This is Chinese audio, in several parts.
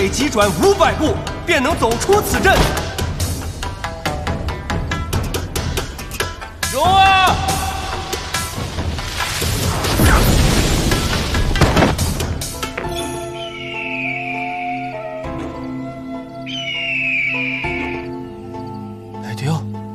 北急转500步，便能走出此阵。 蓉儿， 海丁。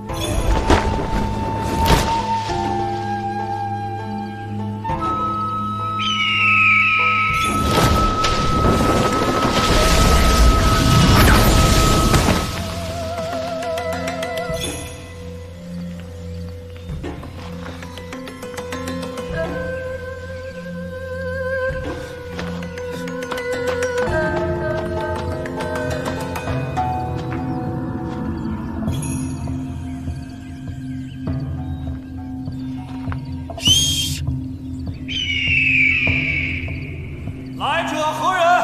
来者何人？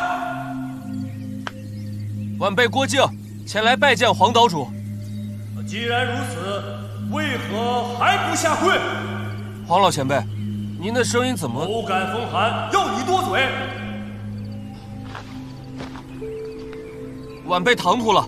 晚辈郭靖前来拜见黄岛主。 既然如此，为何还不下跪？ 黄老前辈，您的声音怎么…… 口感风寒，要你多嘴。 晚辈唐突了。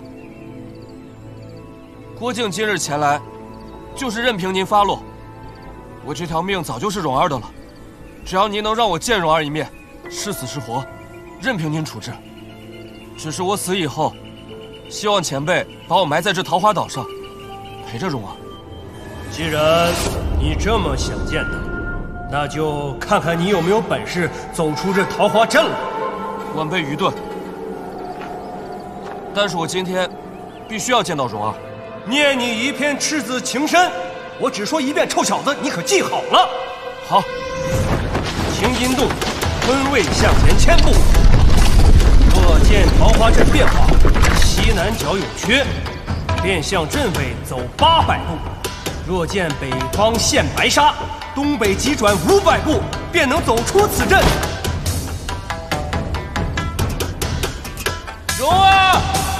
郭靖今日前来，就是任凭您发落。我这条命早就是蓉儿的了，只要您能让我见蓉儿一面，是死是活，任凭您处置。只是我死以后，希望前辈把我埋在这桃花岛上，陪着蓉儿。 既然你这么想见他，那就看看你有没有本事走出这桃花阵来。 晚辈愚钝，但是我今天必须要见到蓉儿。 念你一片赤子情深，我只说一遍，臭小子，你可记好了。 好。 青阴洞，坤位向前1000步。若见桃花阵变化，西南角有缺，便向阵尾走800步。若见北方现白沙，东北急转500步，便能走出此阵。 蓉儿，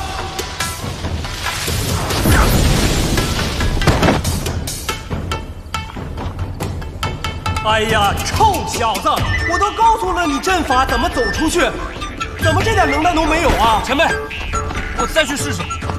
哎呀，臭小子，我都告诉了你阵法怎么走出去，怎么这点能耐都没有啊？ 前辈，我再去试试。